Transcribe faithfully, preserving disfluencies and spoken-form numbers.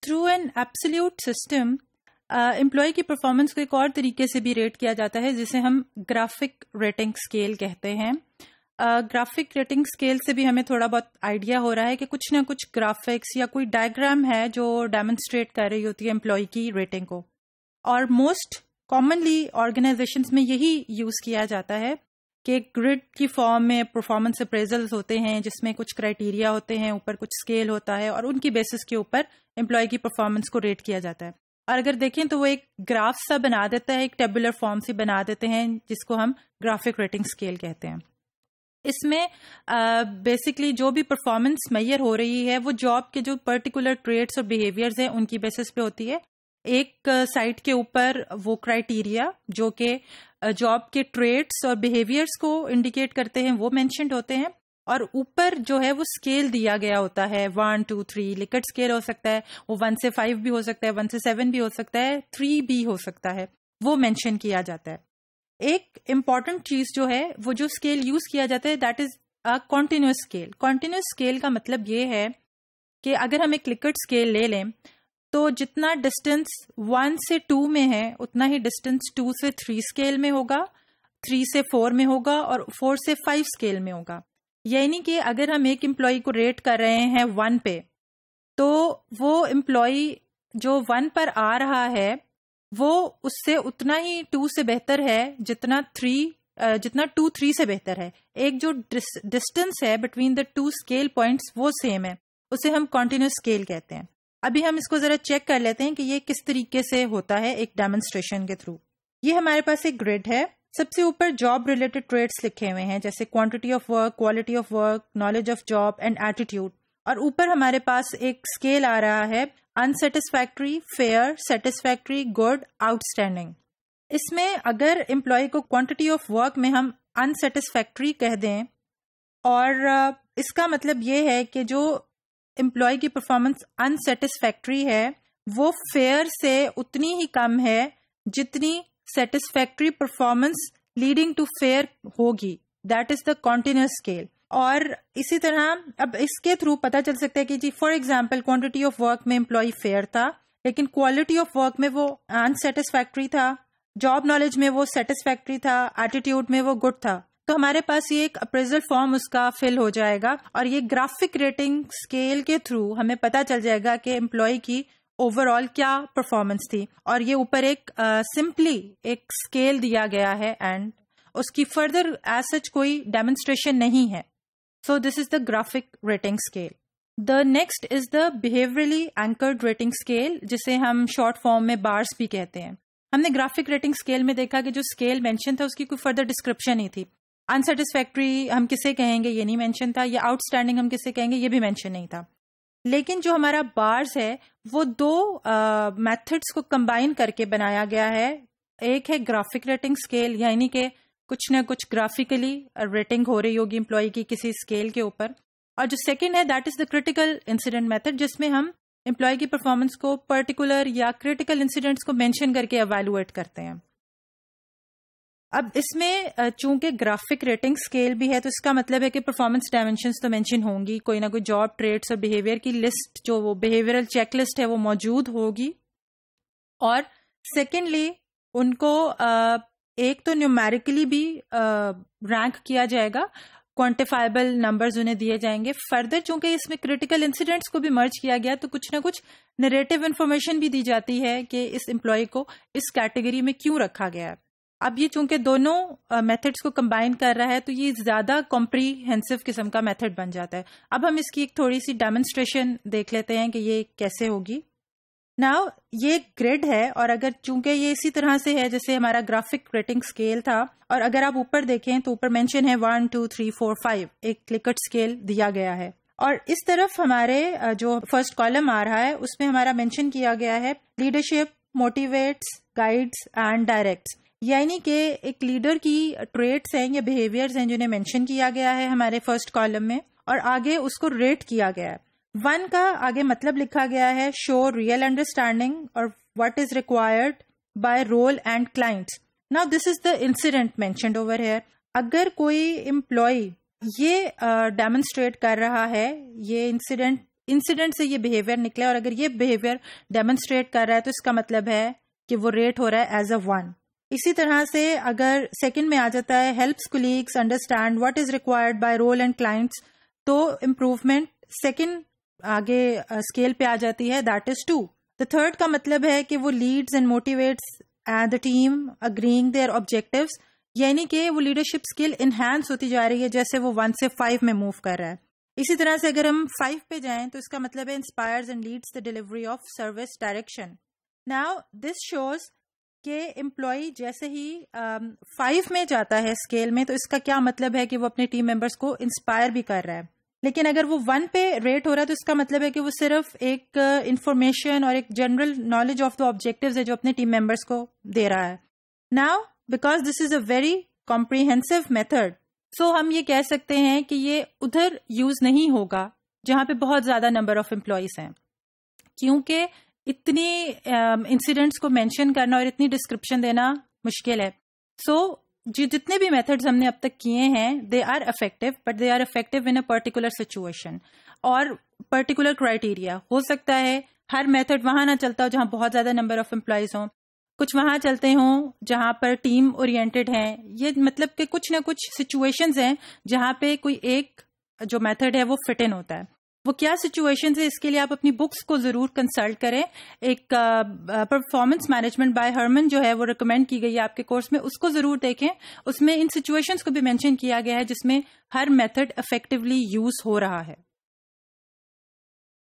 Through an absolute system employee کی performance کو ایک اور طریقے سے بھی ریٹ کیا جاتا ہے جسے ہم گرافک ریٹنگ اسکیل کہتے ہیں. گرافک ریٹنگ اسکیل سے بھی ہمیں تھوڑا بہت آئیڈیا ہو رہا ہے کہ کچھ نہ کچھ گرافکس یا کوئی ڈائیگرام ہے جو ڈیمونسٹریٹ کر رہی ہوتی ہے امپلائی کی ریٹنگ کو, اور موسٹ کامنلی آرگنائزیشنز میں یہی یوز کیا جاتا ہے کہ گریڈ کی فارم میں پرفارمنس اپریزلز ہوتے ہیں جس میں کچھ کرائٹیریا ہوتے ہیں, اوپر کچھ اسکیل ہوتا ہے, اور ان کی بیسس کے اوپر امپلائی کی پرفارمنس کو ریٹ کیا جاتا ہے. اور اگر دیکھیں تو وہ ایک گراف سا بنا دیتا ہے, ایک ٹیبولر فارم سے بنا دیتے ہیں جس کو ہم گرافک ریٹنگ اسکیل کہتے ہیں. اس میں بیسکلی uh, جو بھی پرفارمنس میئر ہو رہی ہے وہ جاب کے جو پرٹیکولر ٹریٹس اور بیہیویئرز ہیں ان کی بیسس پہ ہوتی ہے. ایک سائٹ کے اوپر وہ کرائٹیریا جو کہ جاب کے ٹریٹس اور بیہیویئرس کو انڈیکیٹ کرتے ہیں وہ مینشنڈ ہوتے ہیں, اور اوپر جو ہے وہ اسکیل دیا گیا ہوتا ہے, one two three Likert scale ہو سکتا ہے, وہ ون سے فائیو بھی ہو سکتا ہے, ون سے سیون بھی ہو سکتا ہے, تھری بھی ہو سکتا ہے, وہ مینشن کیا جاتا ہے. ایک امپورٹنٹ چیز جو ہے وہ جو اسکیل یوز کیا جاتا ہے that is a continuous scale. Continuous scale کا مطلب یہ ہے کہ اگر ہم ایک لکٹ اسکیل لے لیں تو جتنا ڈسٹینس ون سے ٹو میں ہے اتنا ہی ڈسٹینس ٹو سے تھری اسکیل میں ہوگا, تھری سے فور میں ہوگا, اور فور سے فائیو اسکیل میں ہوگا. یعنی کہ اگر ہم ایک امپلائی کو ریٹ کر رہے ہیں ون پہ تو وہ امپلائی جو ون پر آ رہا ہے وہ اس سے اتنا ہی ٹو سے بہتر ہے جتنا تھری جتنا ٹو تھری سے بہتر ہے. ایک جو ڈسٹینس ہے between the two scale points وہ سیم ہے, اسے ہم کنٹینیوس اسکیل کہتے ہیں. ابھی ہم اس کو ذرا چیک کر لیتے ہیں کہ یہ کس طریقے سے ہوتا ہے ایک ڈیمونسٹریشن کے تھرو. یہ ہمارے پاس ایک گریڈ ہے. سب سے اوپر جاب ریلیٹڈ ٹریٹس لکھے ہوئے ہیں جیسے quantity of work, quality of work, knowledge of job and attitude. اور اوپر ہمارے پاس ایک اسکیل آ رہا ہے unsatisfactory, fair, satisfactory, good, outstanding. اس میں اگر امپلائی کو کوانٹٹی آف ورک میں ہم انسیٹسفیکٹری کہہ دیں, اور اس کا مطلب یہ ہے کہ جو امپلائی کی پرفارمنس انسیٹسفیکٹری ہے وہ فیئر سے اتنی ہی کم ہے جتنی satisfactory performance leading to fair ہوگی. That is the continuous scale. اور اسی طرح اب اس کے تھرو پتہ چل سکتا ہے کہ جی for example quantity of work میں امپلائی فیئر تھا لیکن کوالٹی آف ورک میں وہ انسیٹسفیکٹری تھا, جاب نالج میں وہ سیٹسفیکٹری تھا, ایٹیٹیوڈ میں وہ گڈ تھا. تو ہمارے پاس یہ ایک اپریزل فارم اس کا فل ہو جائے گا, اور یہ گرافک ریٹنگ اسکیل کے تھرو ہمیں پتہ چل جائے گا کہ امپلائی کی اوور آل کیا پرفارمنس تھی. اور یہ اوپر ایک سمپلی uh, ایک اسکیل دیا گیا ہے اینڈ اس کی فردر ایز سچ کوئی ڈیمونسٹریشن نہیں ہے. So this is the graphic rating scale. The next is the behaviourally anchored rating scale جسے ہم شارٹ فارم میں بارس بھی کہتے ہیں. ہم نے گرافک ریٹنگ اسکیل میں دیکھا کہ جو اسکیل مینشن تھا اس کی کوئی فردر ڈسکرپشن نہیں تھی. انسیٹسفیکٹری ہم کسے کہیں گے یہ نہیں مینشن تھا, یا آؤٹ اسٹینڈنگ ہم کسے کہیں گے یہ بھی مینشن نہیں تھا. لیکن جو ہمارا بارز ہے وہ دو میتھڈس کو کمبائن کر کے بنایا گیا ہے. ایک ہے گرافک ریٹنگ اسکیل, یعنی کہ کچھ نہ کچھ گرافیکلی ریٹنگ ہو رہی ہوگی امپلائی کی کسی اسکیل کے اوپر, اور جو سیکنڈ ہے that is the critical incident method جس میں ہم امپلائی کی پرفارمنس کو پرٹیکولر یا کریٹیکل انسیڈنٹس کو مینشن کر کے ایویلویٹ کرتے ہیں. اب اس میں چونکہ گرافک ریٹنگ اسکیل بھی ہے تو اس کا مطلب ہے کہ پرفارمنس ڈائمینشنز تو مینشن ہوں گی, کوئی نہ کوئی جاب ٹریٹس اور بیہیویئر کی لسٹ جو وہ بیہیویئرل چیک لسٹ ہے وہ موجود ہوگی. اور سیکنڈلی ان کو ایک تو نیومیریکلی بھی رینک کیا جائے گا, کوانٹیفائبل نمبرز انہیں دیے جائیں گے. فردر چونکہ اس میں کریٹیکل انسیڈنٹس کو بھی مرج کیا گیا تو کچھ نہ کچھ نریٹو انفارمیشن بھی دی جاتی ہے کہ اس امپلائی کو اس کیٹیگری میں کیوں رکھا گیا ہے. اب یہ چونکہ دونوں میتھڈس کو کمبائن کر رہا ہے تو یہ زیادہ کمپریہنسو قسم کا میتھڈ بن جاتا ہے. اب ہم اس کی ایک تھوڑی سی ڈیمونسٹریشن دیکھ لیتے ہیں کہ یہ کیسے ہوگی. ناؤ یہ گریڈ ہے, اور اگر چونکہ یہ اسی طرح سے ہے جیسے ہمارا گرافک ریٹنگ اسکیل تھا, اور اگر آپ اوپر دیکھیں تو اوپر مینشن ہے one two three four five, ایک لکٹ اسکیل دیا گیا ہے. اور اس طرف ہمارے جو فرسٹ کالم آ رہا ہے اس میں ہمارا مینشن کیا گیا ہے leadership, motivates, guides and directs. یعنی کہ ایک لیڈر کی ٹریٹس ہیں یا بیہیویئرز ہیں جنہیں مینشن کیا گیا ہے ہمارے فرسٹ کالم میں, اور آگے اس کو ریٹ کیا گیا ہے. ون کا آگے مطلب لکھا گیا ہے شو ریئل انڈرسٹینڈنگ اور what is required by role and clients. Now this is the incident mentioned over here. اگر کوئی امپلائی یہ ڈیمونسٹریٹ کر رہا ہے, یہ انسیڈنٹ انسیڈنٹ سے یہ بہیویئر نکلا اور اگر یہ بہیویئر ڈیمونسٹریٹ کر رہا ہے تو اس کا مطلب ہے کہ وہ ریٹ ہو رہا ہے ایز اے ون. اسی طرح سے اگر سیکنڈ میں آ جاتا ہے helps colleagues understand what is required by role and clients, تو امپروومنٹ سیکنڈ آگے اسکیل پہ آ جاتی ہے, that is two. The third کا مطلب ہے کہ وہ leads and motivates the team agreeing their objectives, یعنی کہ وہ لیڈرشپ اسکل انہینس ہوتی جا رہی ہے جیسے وہ ون سے فائیو میں موو کر رہا ہے. اسی طرح سے اگر ہم فائیو پہ جائیں تو اس کا مطلب ہے inspires and leads the delivery of service direction. Now this shows کہ امپلائی جیسے ہی فائیو um, میں جاتا ہے اسکیل میں تو اس کا کیا مطلب ہے کہ وہ اپنے ٹیم ممبرس کو انسپائر بھی کر رہا ہے. لیکن اگر وہ ون پہ ریٹ ہو رہا ہے تو اس کا مطلب ہے کہ وہ صرف ایک انفارمیشن uh, اور ایک general knowledge of the objectives ہے جو اپنے ٹیم ممبرس کو دے رہا ہے. Now because this is a very comprehensive method, so ہم یہ کہہ سکتے ہیں کہ یہ ادھر یوز نہیں ہوگا جہاں پہ بہت زیادہ نمبر آف امپلائیز ہیں, کیونکہ اتنی انسیڈنٹس کو مینشن کرنا اور اتنی ڈسکرپشن دینا مشکل ہے. سو جو جتنے بھی میتھڈز ہم نے اب تک کیے ہیں they are effective, but they are effective in a particular situation اور پرٹیکولر کرائٹیریا. ہو سکتا ہے ہر میتھڈ وہاں نہ چلتا ہو جہاں بہت زیادہ نمبر آف امپلائیز ہوں, کچھ وہاں چلتے ہوں جہاں پر ٹیم اورینٹڈ ہیں. یہ مطلب کہ کچھ نہ کچھ سچویشنز ہیں جہاں پہ کوئی ایک جو میتھڈ ہے وہ فٹ ان ہوتا ہے. وہ کیا سچویشنز ہے اس کے لیے آپ اپنی بکس کو ضرور کنسلٹ کریں. ایک پرفارمنس مینجمنٹ بائی ہرمن جو ہے وہ ریکمینڈ کی گئی ہے آپ کے کورس میں, اس کو ضرور دیکھیں. اس میں ان سچویشنز کو بھی مینشن کیا گیا ہے جس میں ہر میتھڈ افیکٹولی یوز ہو رہا ہے.